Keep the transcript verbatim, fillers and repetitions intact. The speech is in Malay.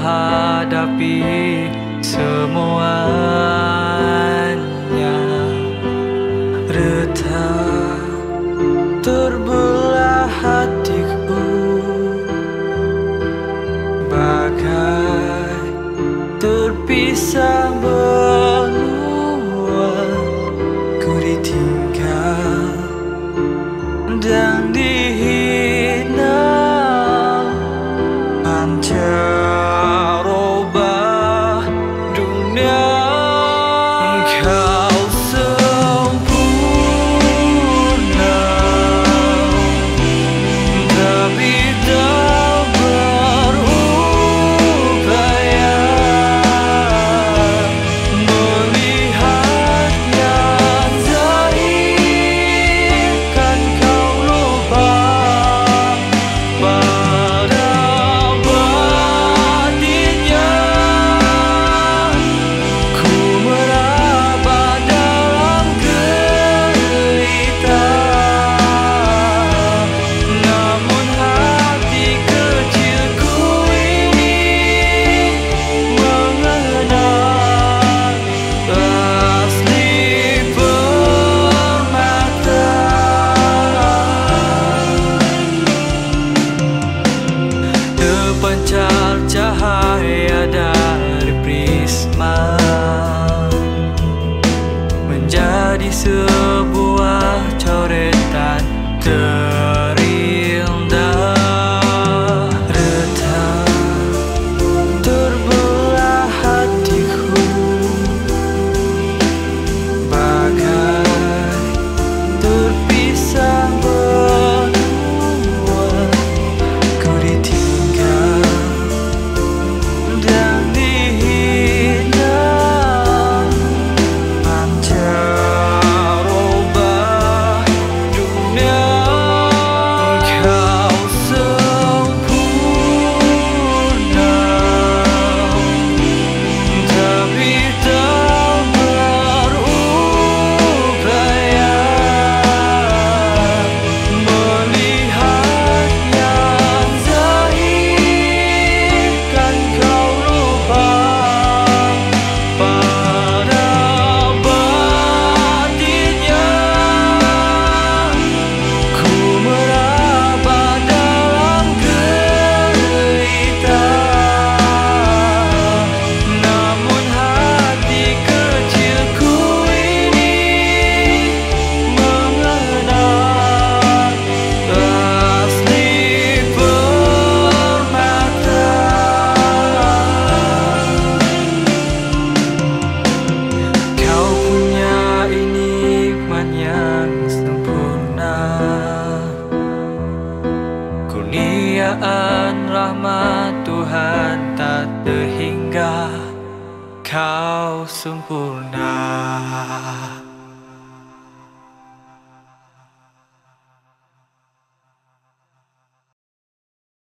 hadapi semuanya. Retak terbelah hatiku, bagai terpisah benua. Ku ditinggal dan dihina, pancaroba dunia. Engkau sempurna, tapi tak berupaya melihat yang zahir. Kan kau lupa pada batinnya. Ku meraba dalam gelita, namun hati kecilku ini mengenal asli permata. Terpancar cahaya dari prisma, menjadi sebuah coretan terindah. Retak terbelah hatiku, bagai terpisah benua. Ku ditinggal dan dihina, pancaroba dunia. Engkau sempurna, tapi tak berupaya melihat yang zahir. Kan kau lupa pada batinnya. Ku meraba dalam gelita, namun hati kecilku ini mengenal asli permata. Kau punya nikmat yang sempurna, kurniaan rahmat Tuhan tak terhingga. Kau sempurna.